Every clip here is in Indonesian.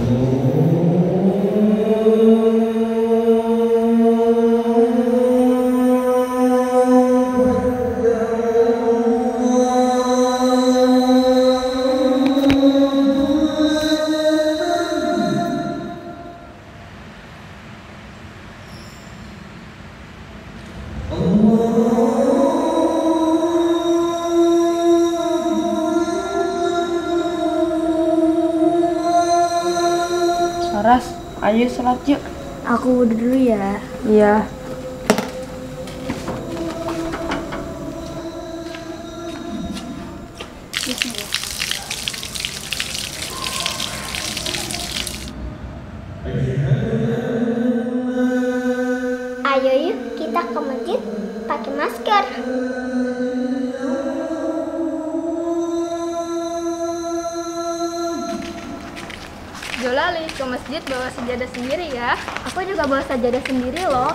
Saras, ayo sholat yuk. Aku wudhu dulu ya. Iya. Ayo yuk kita ke masjid pakai masker. Jolali, ke masjid bawa sajadah sendiri ya. Aku juga bawa sajadah sendiri loh.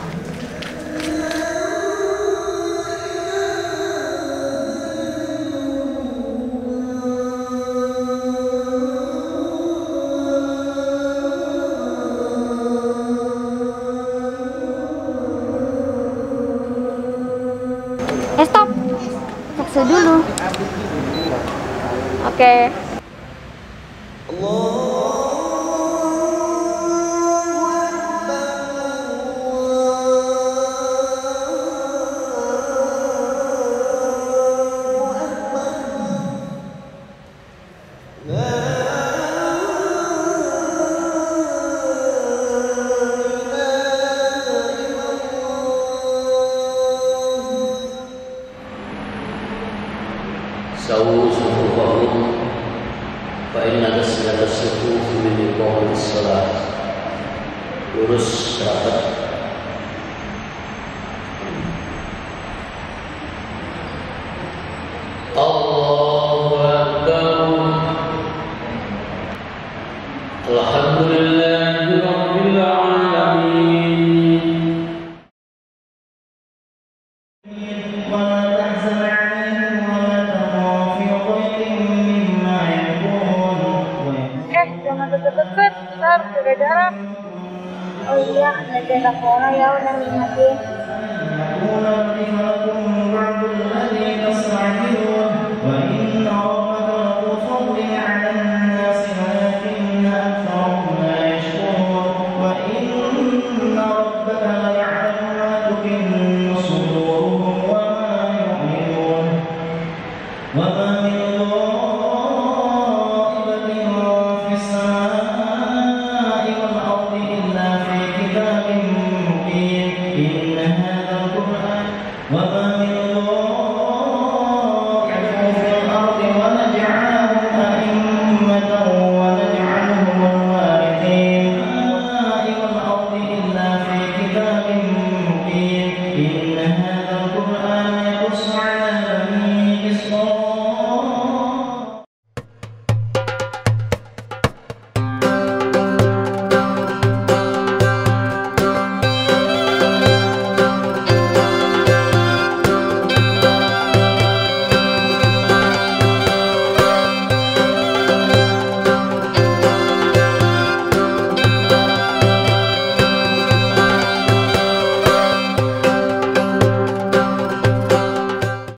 Stop. Cek dulu. Oke. سووا صفوفكم فإن تسوية الصفوف من إقامة الصلاة. Lurus rapat. Allahu Akbar. Alhamdulillahi Rabbil Alamin. Jangan deket-deket, ntar jaga jarak. Oh iya, ada jaga pola ya udah ingetin.